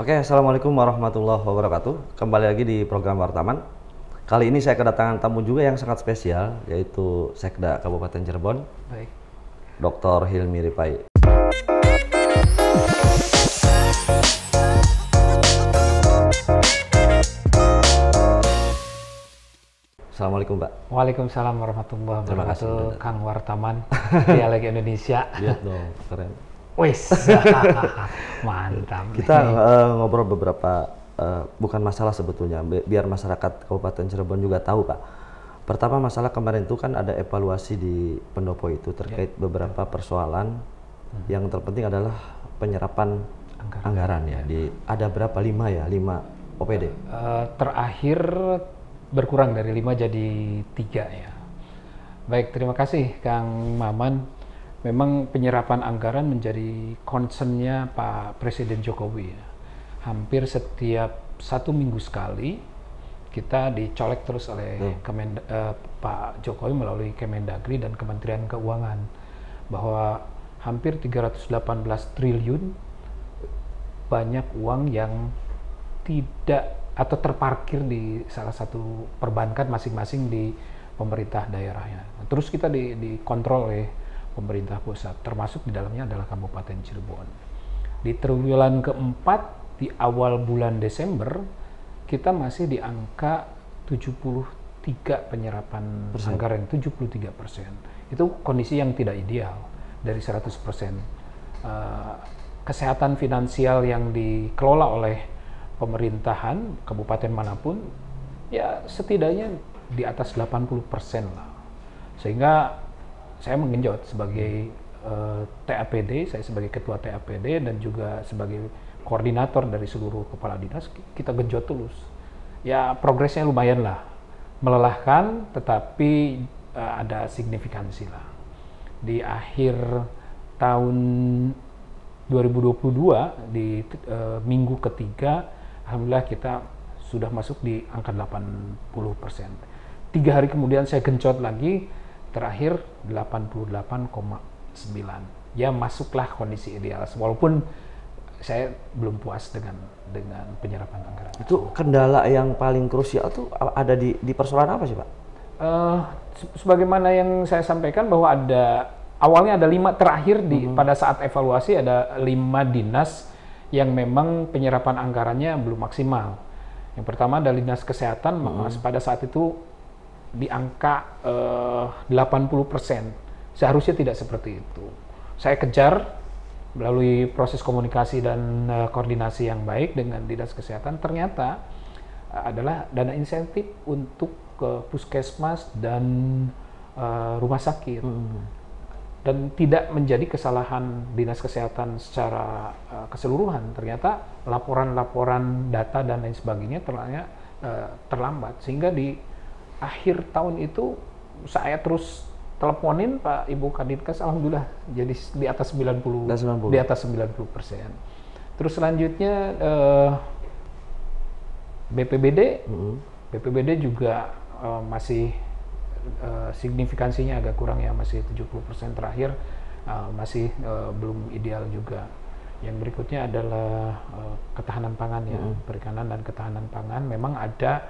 Oke, Assalamualaikum warahmatullahi wabarakatuh. Kembali lagi di program Wartaman. Kali ini saya kedatangan tamu juga yang sangat spesial, yaitu Sekda Kabupaten Cirebon, Baik. Dr. Hilmi Ripai. Assalamualaikum, Pak. Waalaikumsalam warahmatullahi Terima kasih, wabarakatuh, Brother. Kang Wartaman, Dialek Indonesia. Lihat dong, keren. Wis, mantap. Kita nih. ngobrol beberapa, bukan masalah sebetulnya, biar masyarakat Kabupaten Cirebon juga tahu, Pak. Pertama, masalah kemarin itu kan ada evaluasi di pendopo itu terkait beberapa persoalan. Yang terpenting adalah penyerapan anggaran ya. Ada berapa? 5 OPD. Terakhir berkurang dari 5 jadi 3 ya. Baik, terima kasih Kang Maman. Memang penyerapan anggaran menjadi concern-nya Pak Presiden Jokowi ya. Hampir setiap 1 minggu sekali kita dicolek terus oleh Pak Jokowi melalui Kemendagri dan Kementerian Keuangan bahwa hampir 318 triliun banyak uang yang tidak atau terparkir di salah satu perbankan masing-masing di pemerintah daerahnya. Terus kita dikontrol oleh pemerintah pusat, termasuk di dalamnya adalah Kabupaten Cirebon. Di triwulan keempat di awal bulan Desember kita masih di angka 73 penyerapan anggaran, 73%. Itu kondisi yang tidak ideal dari 100%. Kesehatan finansial yang dikelola oleh pemerintahan kabupaten manapun ya setidaknya di atas 80% lah. Sehingga saya menggenjot sebagai TAPD, saya sebagai ketua TAPD dan juga sebagai koordinator dari seluruh kepala dinas, kita genjot terus. Ya progresnya lumayan lah, melelahkan tetapi ada signifikansi lah. Di akhir tahun 2022 di minggu ketiga, alhamdulillah kita sudah masuk di angka 80%. 3 hari kemudian saya genjot lagi, terakhir 88,9. Ya masuklah kondisi ideal, walaupun saya belum puas dengan penyerapan anggaran. Itu kendala yang paling krusial tuh ada di persoalan apa sih, Pak? Sebagaimana yang saya sampaikan bahwa awalnya ada 5, terakhir pada saat evaluasi ada 5 dinas yang memang penyerapan anggarannya belum maksimal. Yang pertama adalah Dinas Kesehatan, pada saat itu di angka 80%. Seharusnya tidak seperti itu. Saya kejar melalui proses komunikasi dan koordinasi yang baik dengan Dinas Kesehatan, ternyata adalah dana insentif untuk puskesmas dan rumah sakit. Dan tidak menjadi kesalahan Dinas Kesehatan secara keseluruhan. Ternyata laporan-laporan data dan lain sebagainya terlambat. Sehingga di akhir tahun itu saya terus teleponin Pak Ibu Kadinkes, alhamdulillah jadi di atas 90%. Di atas 90%. Terus selanjutnya BPBD juga masih signifikansinya agak kurang ya, masih 70% terakhir, masih belum ideal juga. Yang berikutnya adalah ketahanan pangan ya, perikanan dan ketahanan pangan. Memang ada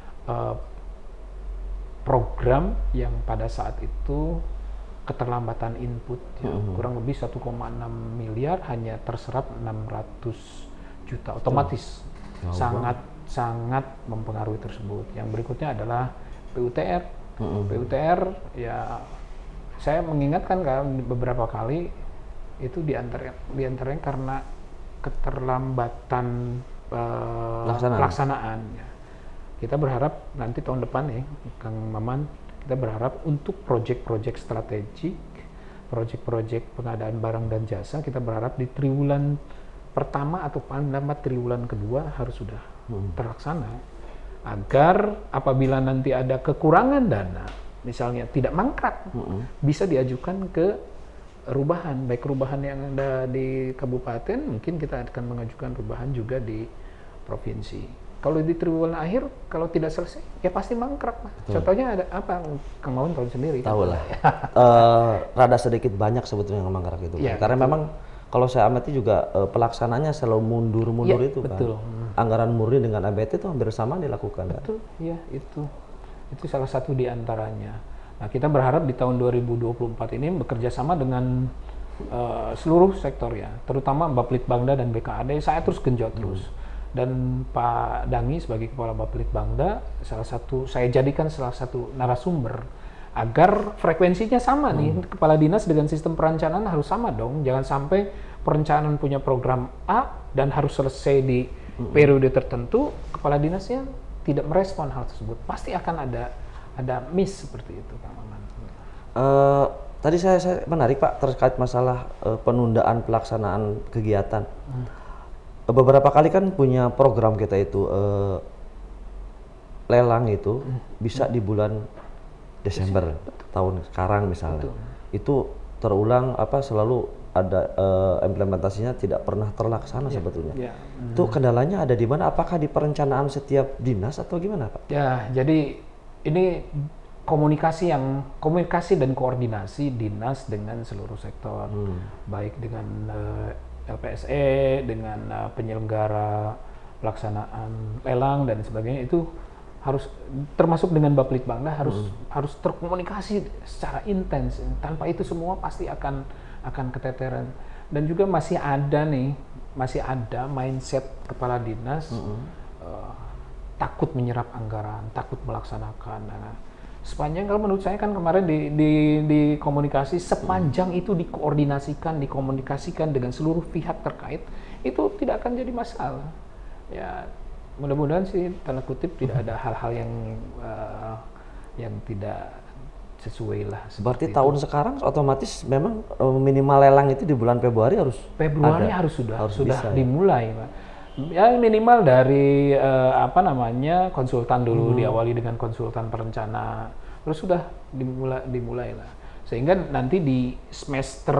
program yang pada saat itu keterlambatan input ya, kurang lebih 1,6 miliar hanya terserap 600 juta otomatis. Sangat mempengaruhi tersebut. Yang berikutnya adalah PUTR. PUTR ya saya mengingatkan kan beberapa kali itu diantaranya karena keterlambatan pelaksanaan ya. Kita berharap nanti tahun depan ya, Kang Maman, kita berharap untuk proyek-proyek strategik, proyek-proyek pengadaan barang dan jasa, kita berharap di triwulan pertama atau paling lambat triwulan kedua harus sudah terlaksana. Agar apabila nanti ada kekurangan dana, misalnya tidak mangkrak, bisa diajukan ke rubahan, baik rubahan yang ada di kabupaten, mungkin kita akan mengajukan rubahan juga di provinsi. Kalau di triwulan akhir, kalau tidak selesai, ya pasti mangkrak. Contohnya ada apa? Kang Maun tahu sendiri. Tahu lah. Rada sedikit banyak sebetulnya yang mangkrak itu. Ya, karena memang kalau saya amati juga pelaksananya selalu mundur-mundur Ya, itu betul. kan. Anggaran murni dengan ABT itu hampir sama dilakukan kan. Betul, ya itu salah satu di antaranya. Nah, kita berharap di tahun 2024 ini bekerja sama dengan seluruh sektor ya, terutama Bapelitbangda dan BKAD. Saya terus genjot terus. Dan Pak Dangi sebagai Kepala Bapelitbangda, saya jadikan salah satu narasumber agar frekuensinya sama nih. Kepala dinas dengan sistem perencanaan harus sama dong. Jangan sampai perencanaan punya program A dan harus selesai di periode tertentu, kepala dinasnya tidak merespon hal tersebut. Pasti akan ada miss seperti itu, Kang Maman. Tadi saya menarik Pak terkait masalah penundaan pelaksanaan kegiatan. Beberapa kali kan punya program kita itu lelang itu bisa di bulan Desember tahun sekarang misalnya. Itu terulang selalu ada implementasinya tidak pernah terlaksana sebetulnya. Itu kendalanya ada di mana? Apakah di perencanaan setiap dinas atau gimana Pak? Ya, jadi ini komunikasi dan koordinasi dinas dengan seluruh sektor, baik dengan LPSE, dengan penyelenggara pelaksanaan lelang dan sebagainya, itu harus termasuk dengan Bapelitbangda harus terkomunikasi secara intens. Tanpa itu semua pasti akan keteteran. Dan juga masih ada mindset kepala dinas takut menyerap anggaran, takut melaksanakan. Sepanjang, kalau menurut saya kan kemarin di komunikasi, sepanjang itu dikomunikasikan dengan seluruh pihak terkait, itu tidak akan jadi masalah. Ya, mudah-mudahan sih tanda kutip tidak ada hal-hal yang tidak sesuai lah. Berarti tahun sekarang otomatis memang minimal lelang itu di bulan Februari harus sudah dimulai, Pak. Ya minimal dari konsultan dulu, diawali dengan konsultan perencana, terus sudah dimulai lah, sehingga nanti di semester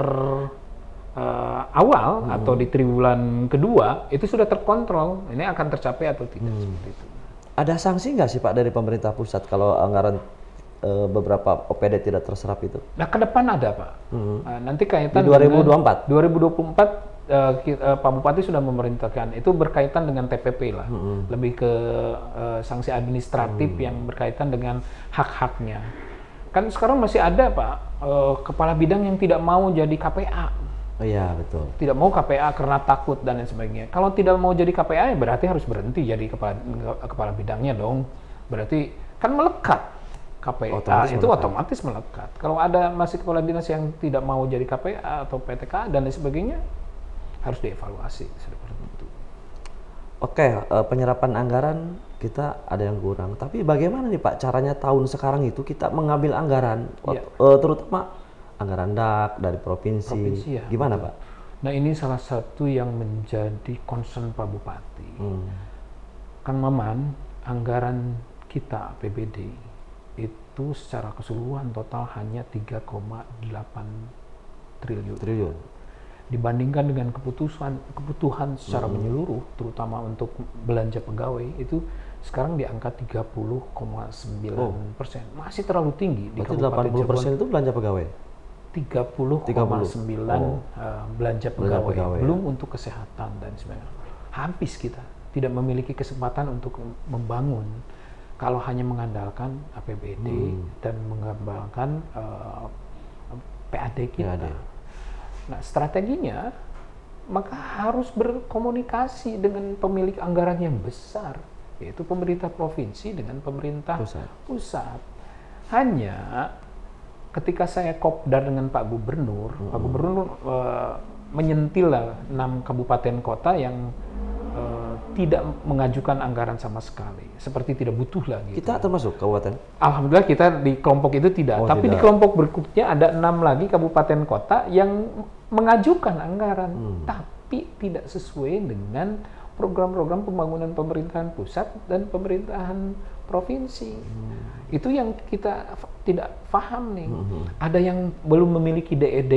awal atau di triwulan kedua itu sudah terkontrol ini akan tercapai atau tidak. Seperti itu. Ada sanksi nggak sih Pak dari pemerintah pusat kalau anggaran beberapa OPD tidak terserap itu? Nah, ke depan ada Pak. Nanti kaitan di 2024. 2024 Pak Bupati sudah memerintahkan, itu berkaitan dengan TPP lah, lebih ke sanksi administratif yang berkaitan dengan hak-haknya. Kan sekarang masih ada Pak kepala bidang yang tidak mau jadi KPA. Oh iya betul. Tidak mau KPA karena takut dan lain sebagainya. Kalau tidak mau jadi KPA ya berarti harus berhenti jadi kepala bidangnya dong. Berarti kan melekat. KPA itu otomatis melekat. Kalau ada masih kepala dinas yang tidak mau jadi KPA atau PTK dan lain sebagainya, harus dievaluasi seperti itu. Oke, penyerapan anggaran kita ada yang kurang. Tapi bagaimana nih Pak caranya tahun sekarang itu kita mengambil anggaran, terutama anggaran DAK dari provinsi ya, gimana Pak? Nah ini salah satu yang menjadi concern Pak Bupati. Kang Maman, anggaran kita APBD itu secara keseluruhan total hanya 3,8 triliun. Dibandingkan dengan kebutuhan secara menyeluruh, terutama untuk belanja pegawai, itu sekarang di angka 30,9%. Masih terlalu tinggi. Berarti di Kabupaten 80% itu belanja pegawai? 30,9 belanja pegawai. Belum untuk kesehatan dan sebagainya. Habis kita tidak memiliki kesempatan untuk membangun kalau hanya mengandalkan APBD dan mengembangkan PAD kita. Nah, strateginya maka harus berkomunikasi dengan pemilik anggaran yang besar, yaitu pemerintah provinsi dengan pemerintah pusat. Hanya ketika saya kopdar dengan Pak Gubernur, Pak Gubernur menyentil 6 kabupaten kota yang tidak mengajukan anggaran sama sekali, seperti tidak butuh lagi. Kita termasuk kabupaten? Alhamdulillah kita di kelompok itu tidak, tapi di kelompok berikutnya ada 6 lagi kabupaten kota yang mengajukan anggaran, tapi tidak sesuai dengan program-program pembangunan pemerintahan pusat dan pemerintahan provinsi. Itu yang kita tidak paham nih. Ada yang belum memiliki DED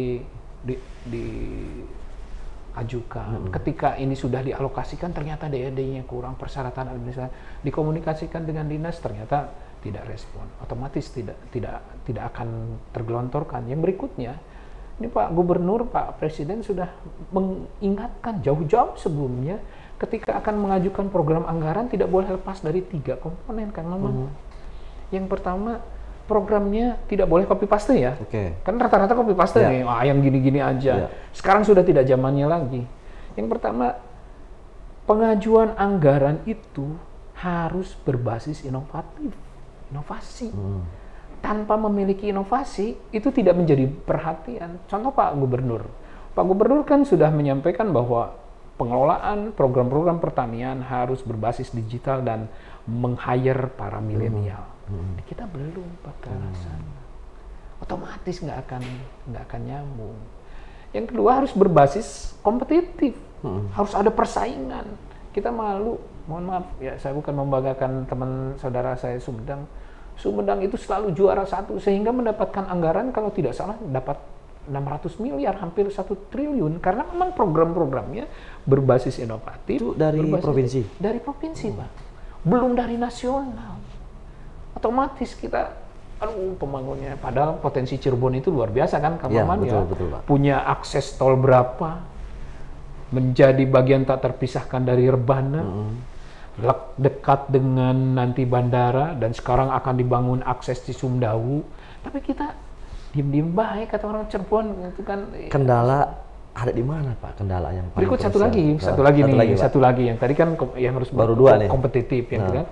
diajukan. Ketika ini sudah dialokasikan ternyata DED-nya kurang, persyaratan administrasi dikomunikasikan dengan dinas ternyata tidak respon. Otomatis tidak akan tergelontorkan. Yang berikutnya Ini Pak Gubernur, Pak Presiden sudah mengingatkan jauh-jauh sebelumnya ketika akan mengajukan program anggaran tidak boleh lepas dari 3 komponen, Kang Maman. Yang pertama, programnya tidak boleh copy paste ya. Kan rata-rata copy paste nih, yang gini-gini aja. Sekarang sudah tidak zamannya lagi. Yang pertama, pengajuan anggaran itu harus berbasis inovasi. Tanpa memiliki inovasi, itu tidak menjadi perhatian. Contoh Pak Gubernur. Pak Gubernur kan sudah menyampaikan bahwa pengelolaan program-program pertanian harus berbasis digital dan meng-hire para milenial. Kita belum pakai sana. Otomatis nggak akan nyambung. Yang kedua harus berbasis kompetitif. Harus ada persaingan. Kita malu, mohon maaf ya, saya bukan membanggakan teman saudara saya Sumedang. Sumedang itu selalu juara 1 sehingga mendapatkan anggaran kalau tidak salah dapat 600 miliar, hampir 1 triliun karena memang program-programnya berbasis inovatif. Itu dari provinsi? Dari provinsi, Pak. Belum dari nasional. Otomatis kita, pembangunnya, padahal potensi Cirebon itu luar biasa kan, Kang Maman ya. Betul, Pak. Punya akses tol berapa, menjadi bagian tak terpisahkan dari Rebana. Dekat dengan nanti bandara dan sekarang akan dibangun akses di Sumdawu, tapi kita diem-diem baik kata orang Cirebon itu kan. Kendala ada di mana Pak? Kendala yang paling berikut satu krusial. satu lagi yang tadi kan yang harus baru 2 nih. Kompetitif, yang kedua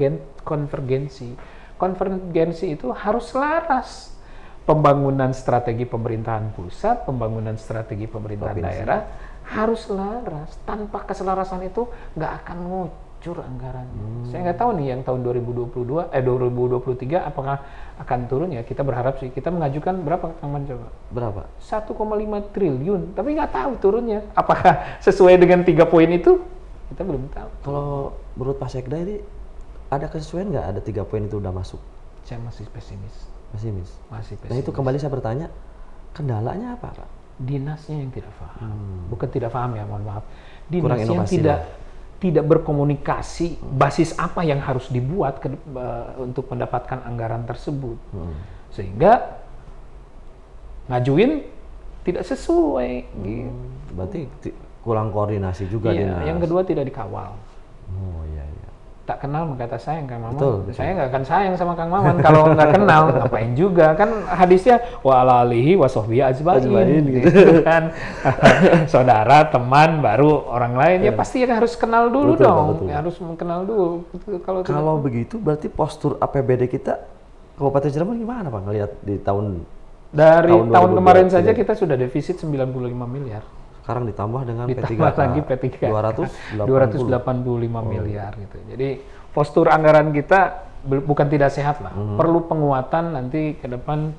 konvergensi itu harus selaras. Pembangunan strategi pemerintahan pusat, pembangunan strategi pemerintahan daerah harus selaras. Tanpa keselarasan itu nggak akan ngucur anggarannya. Saya nggak tahu nih yang tahun 2023 apakah akan turun ya. Kita berharap sih. Kita mengajukan berapa, Kang Man, coba? Berapa? 1,5 triliun. Tapi nggak tahu turunnya. Apakah sesuai dengan 3 poin itu? Kita belum tahu. Kalau menurut Pak Sekda ini ada kesesuaian nggak? Ada 3 poin itu udah masuk? Saya masih pesimis. Masih pesimis. Nah itu kembali saya bertanya, kendalanya apa Pak? Dinasnya yang tidak paham. Bukan tidak paham ya, mohon maaf. Kurang Dinas yang inovasi, tidak berkomunikasi basis apa yang harus dibuat untuk mendapatkan anggaran tersebut. Sehingga ngajuin tidak sesuai. Gitu. Berarti kurang koordinasi juga dinas. Yang kedua tidak dikawal. Oh iya. Tak kenal maka kata sayang Kang Maman. Betul. Saya nggak akan sayang sama Kang Maman kalau nggak kenal, ngapain juga kan hadisnya wa ala alihi wa sahbihi ajmain gitu kan. Saudara, teman, baru orang lain ya pasti harus kenal dulu dong. Pak, harus mengenal dulu. Kalau begitu berarti postur APBD kita Kabupaten Cirebon gimana Pak ngelihat di tahun tahun kemarin saja kita sudah defisit 95 miliar. Sekarang ditambah dengan ditambah lagi P3 285 miliar gitu. Jadi postur anggaran kita bukan tidak sehat lah. Perlu penguatan nanti ke depan.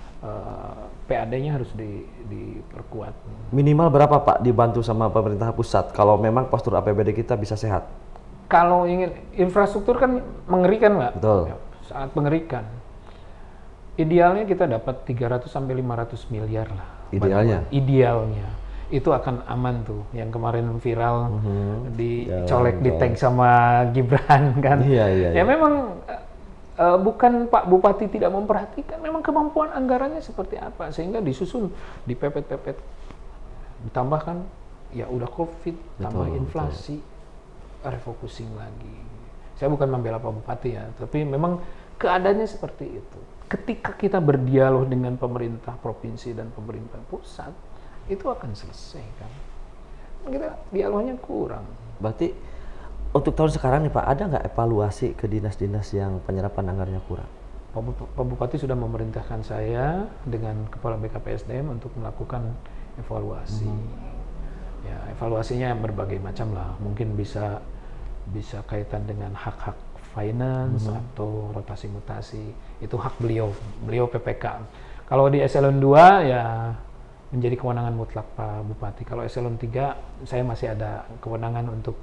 PAD-nya harus diperkuat. Minimal berapa Pak dibantu sama pemerintah pusat kalau memang postur APBD kita bisa sehat? Kalau ingin infrastruktur kan mengerikan Pak. Betul. Sangat mengerikan. Idealnya kita dapat 300 sampai 500 miliar lah. Idealnya. Itu akan aman tuh, yang kemarin viral dicolek di tank sama Gibran kan. Ya memang bukan Pak Bupati tidak memperhatikan, memang kemampuan anggarannya seperti apa sehingga disusun dipepet-pepet, ditambahkan ya udah COVID, tambah inflasi, refocusing lagi. Saya bukan membela Pak Bupati ya, tapi memang keadaannya seperti itu. Ketika kita berdialog dengan pemerintah provinsi dan pemerintah pusat, itu akan selesai kan. Kita dialognya kurang. Berarti untuk tahun sekarang nih Pak, ada nggak evaluasi ke dinas-dinas yang penyerapan anggarannya kurang? Pak Bupati sudah memerintahkan saya dengan Kepala BKPSDM untuk melakukan evaluasi. Ya, evaluasinya berbagai macam lah. Mungkin bisa kaitan dengan hak-hak finance atau rotasi mutasi. Itu hak beliau PPK. Kalau di eselon 2 ya menjadi kewenangan mutlak Pak Bupati. Kalau eselon 3 saya masih ada kewenangan untuk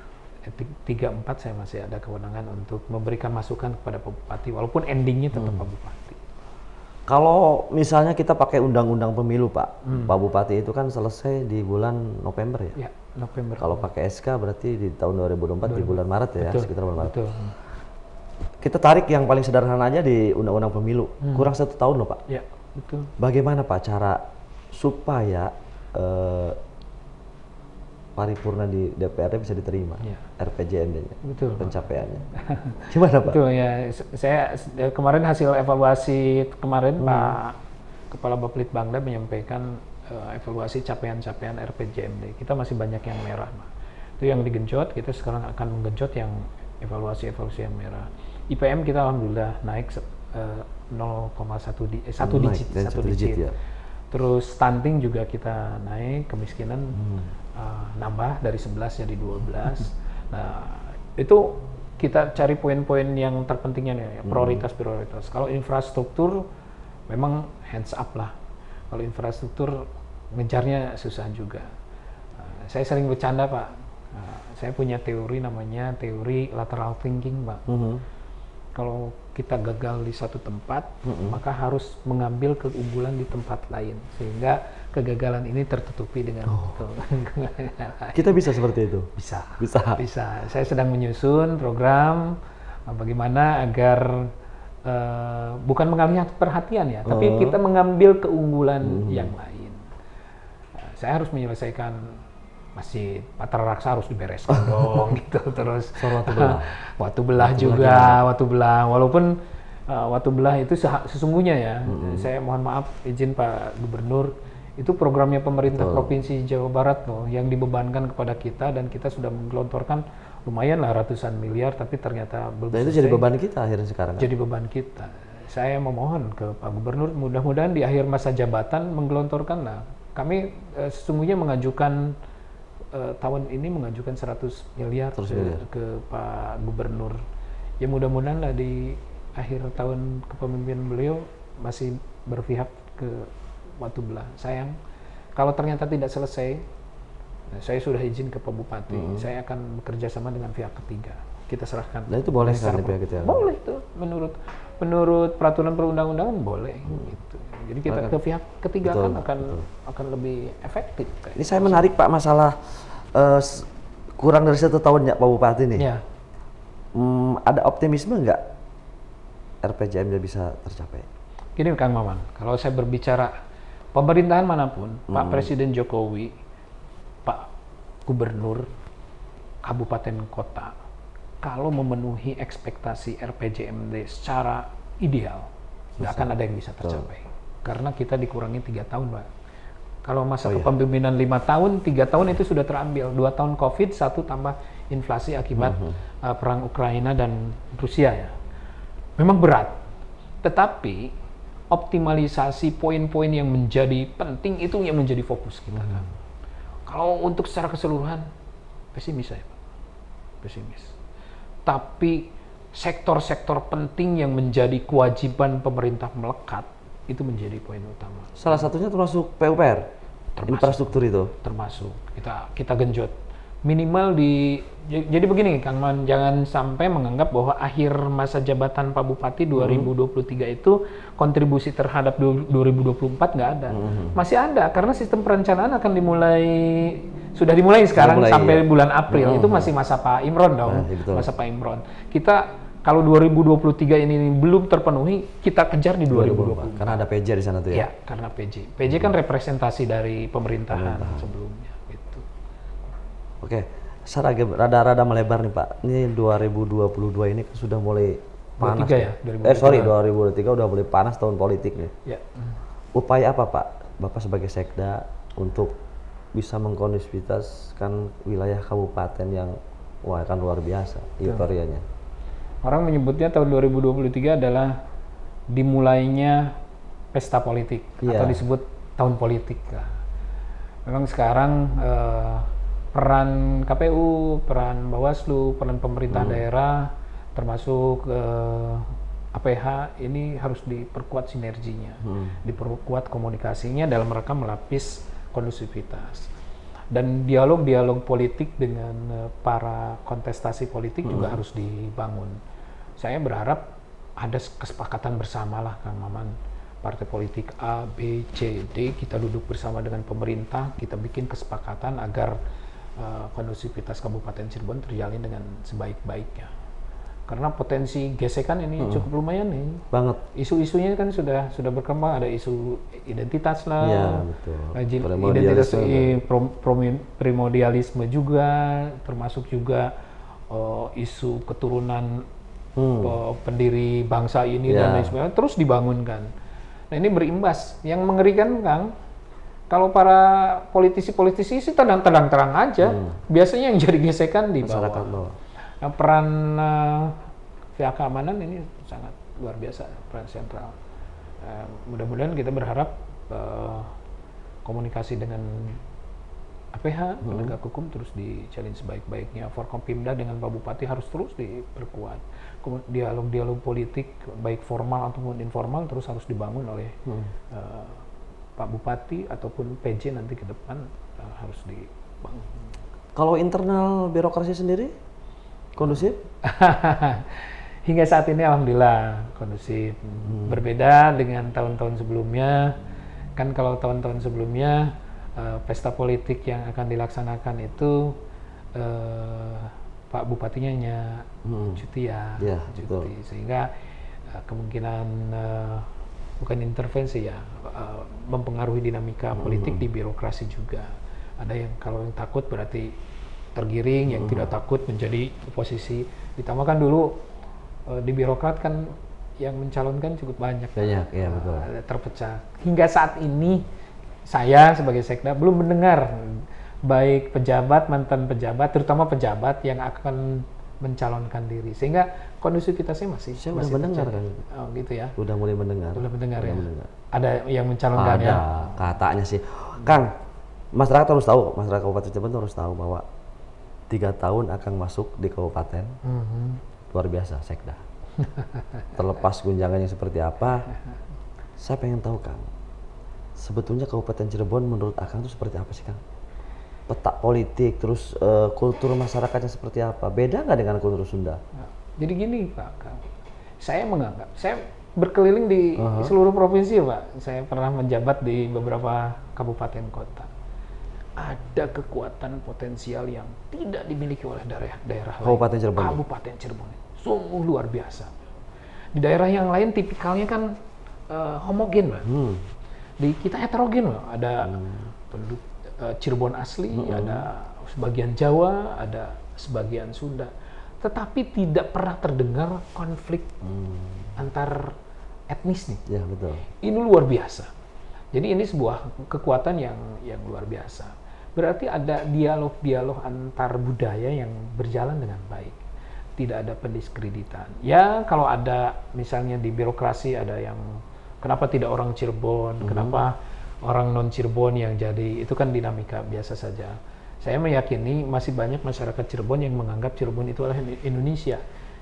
3-4 saya masih ada kewenangan untuk memberikan masukan kepada Pak Bupati walaupun endingnya tetap Pak Bupati. Kalau misalnya kita pakai undang-undang pemilu Pak, Pak Bupati itu kan selesai di bulan November ya? Ya, November. Kalau pakai SK berarti di tahun 2024 di bulan Maret ya, sekitar bulan Maret. Betul. Kita tarik yang paling sederhana aja di undang-undang pemilu, kurang 1 tahun loh Pak. Ya, betul. Bagaimana Pak cara supaya paripurna di DPRD bisa diterima Iya. RPJMD-nya, Betul, Pak. pencapaiannya. Gimana Pak? Betul ya, saya kemarin hasil evaluasi kemarin Pak Kepala Bapelitbangda menyampaikan evaluasi capaian-capaian RPJMD. Kita masih banyak yang merah, Pak. Itu yang digenjot, kita sekarang akan menggenjot yang evaluasi yang merah. IPM kita alhamdulillah naik 0,1 satu Naik, digit, dan satu satu digit, digit. ya. Terus stunting juga kita naik, kemiskinan nambah dari 11 jadi 12. Nah, itu kita cari poin-poin yang terpentingnya nih, prioritas-prioritas. Kalau infrastruktur memang hands up lah. Kalau infrastruktur ngejarnya susah juga. Saya sering bercanda Pak, saya punya teori namanya teori lateral thinking Pak. Kalau kita gagal di satu tempat, maka harus mengambil keunggulan di tempat lain, sehingga kegagalan ini tertutupi dengan Kita bisa seperti itu? Bisa. Saya sedang menyusun program bagaimana agar bukan mengalihkan perhatian ya, tapi kita mengambil keunggulan yang lain. Saya harus menyelesaikan masjid, Patra Raksa harus dibereskan dong, gitu. Terus Watu Belah juga, Watu Belah. Walaupun Watu Belah itu sesungguhnya ya, saya mohon maaf izin Pak Gubernur, itu programnya pemerintah Provinsi Jawa Barat loh, yang dibebankan kepada kita dan kita sudah menggelontorkan lumayan lah ratusan miliar, tapi ternyata belum Dan itu selesai. jadi beban kita akhirnya sekarang. Jadi beban kita. Saya memohon ke Pak Gubernur, mudah-mudahan di akhir masa jabatan menggelontorkan lah. Kami sesungguhnya mengajukan tahun ini mengajukan 100 miliar ke Pak Gubernur. Ya mudah-mudahan lah di akhir tahun kepemimpinan beliau masih berpihak ke Watu Belah. Sayang, kalau ternyata tidak selesai, saya sudah izin ke Pak Bupati. Saya akan bekerja sama dengan pihak ketiga. Kita serahkan. Dan itu boleh kan pihak ketiga? Boleh itu, menurut peraturan perundang-undangan boleh. Gitu. Jadi kita ke pihak ketiga akan lebih efektif. Ini saya menarik Pak masalah kurang dari 1 tahun ya Pak Bupati nih. Ya. Ada optimisme nggak RPJMD bisa tercapai? Gini Kang Maman, kalau saya berbicara pemerintahan manapun, Pak Presiden Jokowi, Pak Gubernur, kabupaten kota, kalau memenuhi ekspektasi RPJMD secara ideal, nggak akan ada yang bisa tercapai. Karena kita dikurangi 3 tahun, Pak. Kalau masa kepemimpinan 5 tahun, 3 tahun itu sudah terambil. 2 tahun COVID, 1 tambah inflasi akibat perang Ukraina dan Rusia ya. Memang berat, tetapi optimalisasi poin-poin yang menjadi penting itu yang menjadi fokus kita. Kalau untuk secara keseluruhan, pesimis saya, Pak. Pesimis. Tapi sektor-sektor penting yang menjadi kewajiban pemerintah melekat, itu menjadi poin utama. Salah satunya termasuk PUPR, infrastruktur itu. Termasuk kita genjot minimal di. Jadi begini Kang Man, jangan sampai menganggap bahwa akhir masa jabatan Pak Bupati 2023 itu kontribusi terhadap 2024 nggak ada. Masih ada karena sistem perencanaan akan sudah dimulai sekarang sampai bulan April. Itu masih masa Pak Imron dong, masa Pak Imron. Kita kalau 2023 ini belum terpenuhi, kita kejar di 2024. Karena ada PJ di sana tuh ya? Ya, karena PJ. PJ kan representasi dari pemerintahan sebelumnya. Gitu. Oke, saya rada melebar nih Pak. Ini 2022 ini kan sudah mulai panas. 23 ya? 2023 udah mulai panas tahun politik nih. Ya. Upaya apa Pak, Bapak sebagai Sekda untuk bisa mengkondisivitaskan wilayah kabupaten yang kan luar biasa euforianya? Orang menyebutnya tahun 2023 adalah dimulainya pesta politik atau disebut tahun politik. Memang sekarang peran KPU, peran Bawaslu, peran pemerintah daerah, termasuk APH ini harus diperkuat sinerginya, diperkuat komunikasinya dalam rangka melapis kondusivitas. Dan dialog-dialog politik dengan para kontestasi politik juga harus dibangun. Saya berharap ada kesepakatan bersama lah Kang Maman. Partai politik A, B, C, D, kita duduk bersama dengan pemerintah, kita bikin kesepakatan agar kondusivitas Kabupaten Cirebon terjalin dengan sebaik-baiknya. karena potensi gesekan ini cukup lumayan nih. Banget. Isu-isunya kan sudah berkembang, ada isu identitas lah, Iya, betul. identitas primordialisme juga, termasuk juga isu keturunan pendiri bangsa ini dan lain sebagainya terus dibangunkan. Nah ini berimbas. Yang mengerikan Kang, kalau para politisi sih terang aja, biasanya yang jadi gesekan di bawah. Nah, peran pihak keamanan ini sangat luar biasa, peran sentral. Mudah-mudahan kita berharap komunikasi dengan APH, penegak hukum terus dijalin sebaik-baiknya. Forkompimda dengan Pak Bupati harus terus diperkuat. Dialog-dialog politik, baik formal ataupun informal, terus harus dibangun oleh Pak Bupati ataupun PJ nanti ke depan harus dibangun. Kalau internal birokrasi sendiri kondusif? Hingga saat ini alhamdulillah kondusif. Berbeda dengan tahun-tahun sebelumnya. Kan kalau tahun-tahun sebelumnya pesta politik yang akan dilaksanakan itu Pak Bupatinya hanya cuti cuti. Sehingga kemungkinan bukan intervensi ya, mempengaruhi dinamika politik di birokrasi juga. Ada yang kalau yang takut berarti tergiring, yang tidak takut menjadi oposisi. Ditambah kan dulu di birokrat kan yang mencalonkan cukup banyak. Banyak, iya betul. Terpecah. Hingga saat ini saya sebagai sekda belum mendengar baik pejabat, mantan pejabat, terutama pejabat yang akan mencalonkan diri. Sehingga kondusivitasnya masih mendengar kan? Oh, gitu ya. Udah mulai mendengar. Udah mendengar ya. Mendengar. Ada yang mencalonkan ya. Katanya sih. Kang, masyarakat harus tahu, masyarakat Kabupaten Cirebon harus tahu bahwa 3 tahun akan masuk di kabupaten. Luar biasa sekda. Terlepas gunjangannya seperti apa, saya pengen tahu Kang, sebetulnya Kabupaten Cirebon menurut Akang itu seperti apa sih Kang? Peta politik, terus kultur masyarakatnya seperti apa? Beda nggak dengan kultur Sunda? Jadi gini Pak Kang, saya menganggap, saya berkeliling di seluruh provinsi Pak, saya pernah menjabat di beberapa kabupaten kota. Ada kekuatan potensial yang tidak dimiliki oleh daerah Kabupaten Cirebon. Kabupaten Cirebon sungguh luar biasa. Di daerah yang lain tipikalnya kan homogen Pak. Di kita heterogen loh, ada penduduk Cirebon asli, ada sebagian Jawa, ada sebagian Sunda. Tetapi tidak pernah terdengar konflik antar etnis nih. Ya betul. Ini luar biasa. Jadi ini sebuah kekuatan yang luar biasa. Berarti ada dialog-dialog antar budaya yang berjalan dengan baik. Tidak ada pendiskreditan. Ya kalau ada misalnya di birokrasi ada yang kenapa tidak orang Cirebon, kenapa orang non Cirebon yang jadi, itu kan dinamika biasa saja. Saya meyakini masih banyak masyarakat Cirebon yang menganggap Cirebon itu adalah Indonesia.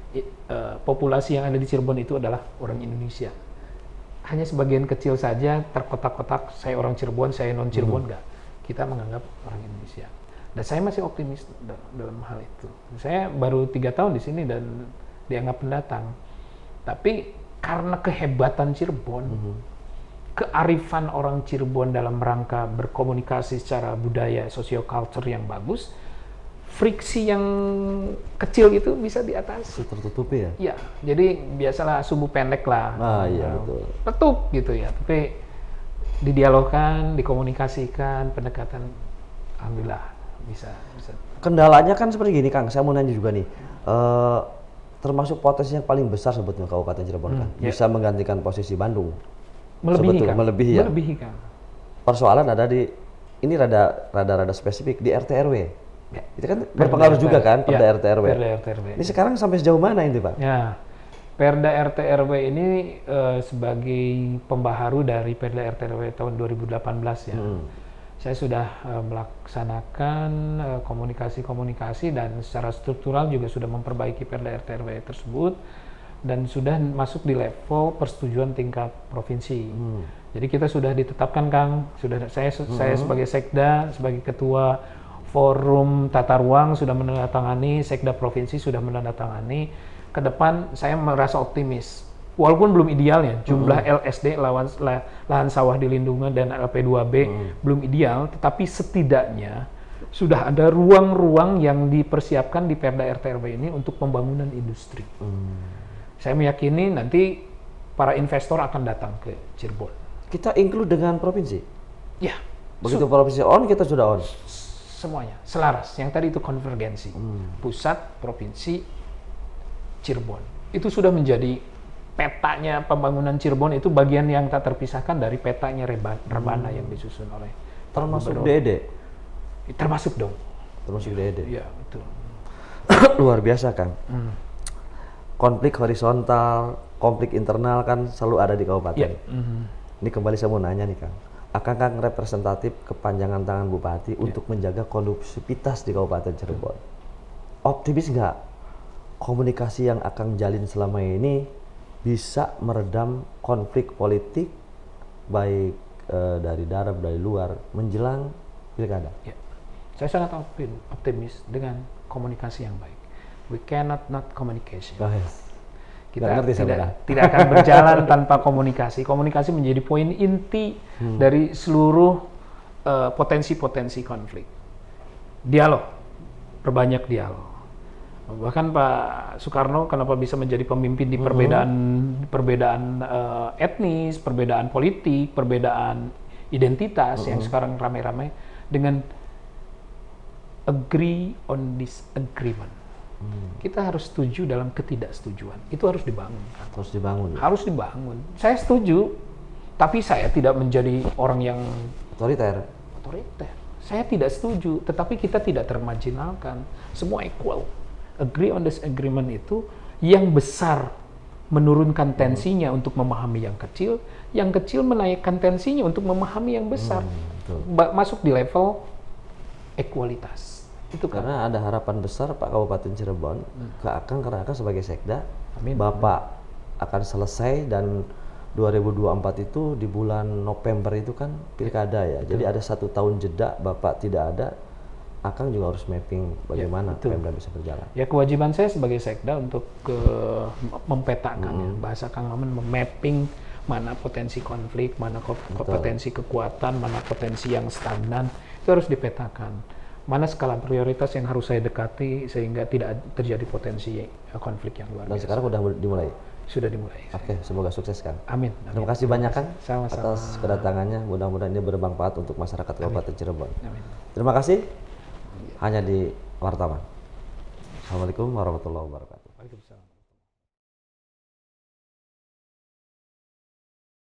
Populasi yang ada di Cirebon itu adalah orang Indonesia. Hanya sebagian kecil saja terkotak-kotak, saya orang Cirebon, saya non Cirebon, enggak. Kita menganggap orang Indonesia. Dan saya masih optimis dalam hal itu. Saya baru 3 tahun di sini dan dianggap pendatang. Tapi karena kehebatan Cirebon, kearifan orang Cirebon dalam rangka berkomunikasi secara budaya, socio-culture yang bagus, friksi yang kecil itu bisa diatasi. Tertutupi ya? Ya, jadi biasalah sumbu pendek lah. Iya betul. Petuk gitu ya, tapi didialogkan, dikomunikasikan, pendekatan, alhamdulillah bisa. Kendalanya kan seperti gini Kang, saya mau nanya juga nih, termasuk potensi yang paling besar sebetulnya Kabupaten Cirebon kan, bisa menggantikan posisi Bandung. Melebihi Kang. Persoalan ada di, ini rada spesifik di RT RW. Ya. Itu kan berpengaruh juga kan Perda RT RW. Ini sekarang sampai sejauh mana ini Pak? Ya. Perda RT RW ini sebagai pembaharu dari Perda RT RW tahun 2018 ya. Saya sudah melaksanakan komunikasi dan secara struktural juga sudah memperbaiki Perda RT RW tersebut dan sudah masuk di level persetujuan tingkat provinsi. Jadi kita sudah ditetapkan Kang, saya sebagai sekda, sebagai ketua forum tata ruang sudah menandatangani, sekda provinsi sudah menandatangani. Ke depan saya merasa optimis. Walaupun belum idealnya, jumlah LSD lahan sawah dilindungi dan LP2B belum ideal, tetapi setidaknya sudah ada ruang-ruang yang dipersiapkan di Perda RT/RW ini untuk pembangunan industri. Saya meyakini nanti para investor akan datang ke Cirebon. Kita include dengan provinsi. Ya, Begitu provinsi on, kita sudah on. semuanya selaras. Yang tadi itu konvergensi. Pusat, provinsi, Cirebon. Itu sudah menjadi petanya pembangunan Cirebon, itu bagian yang tak terpisahkan dari petanya Rebana yang disusun oleh Termasuk Gubernur. DED. Termasuk dong. Termasuk DED. Iya, betul. Luar biasa, Kang. Konflik horizontal, konflik internal kan selalu ada di kabupaten. Ya. Ini kembali saya mau nanya nih, Kang. Akan Kang representatif kepanjangan tangan Bupati untuk menjaga kondusivitas di Kabupaten Cirebon? Optimis nggak komunikasi yang akan jalin selama ini bisa meredam konflik politik baik dari dalam dari luar menjelang pilkada? Ya. Saya sangat optimis dengan komunikasi yang baik. We cannot not communication. Oh, ya. Kita Nggak ngerti saya, tidak akan berjalan tanpa komunikasi. Komunikasi menjadi poin inti dari seluruh potensi-potensi konflik. Dialog, perbanyak dialog. Bahkan Pak Soekarno kenapa bisa menjadi pemimpin di perbedaan etnis, perbedaan politik, perbedaan identitas yang sekarang ramai-ramai dengan agree on disagreement. Kita harus setuju dalam ketidaksetujuan. Itu harus dibangun. Terus dibangun. Harus dibangun. Saya setuju, tapi saya tidak menjadi orang yang Otoriter. Saya tidak setuju, tetapi kita tidak termarginalkan. Semua equal. Agree on disagreement itu yang besar menurunkan tensinya untuk memahami yang kecil menaikkan tensinya untuk memahami yang besar. Masuk di level equalitas. Itu Karena ada harapan besar Pak Kabupaten Cirebon ke Akang, karena Akang sebagai Sekda, Amin. Bapak akan selesai dan 2024 itu di bulan November itu kan pilkada ya. Jadi ada 1 tahun jeda Bapak tidak ada, Akang juga harus mapping bagaimana Pemda bisa berjalan. Ya, kewajiban saya sebagai Sekda untuk mempetakan ya. Bahasa Kang Maman, memapping mana potensi konflik, mana potensi kekuatan, mana potensi yang stagnan, itu harus dipetakan. Mana skala prioritas yang harus saya dekati sehingga tidak terjadi potensi konflik yang luar biasa. Dan sekarang udah dimulai? Sudah dimulai. Oke, semoga sukses, Kang. Amin. Terima kasih banyak, Kang, Sama-sama. atas kedatangannya. Mudah-mudahan ini bermanfaat untuk masyarakat Kabupaten Cirebon. Amin. Terima kasih. Hanya di Wartawan. Assalamualaikum warahmatullahi wabarakatuh. Waalaikumsalam.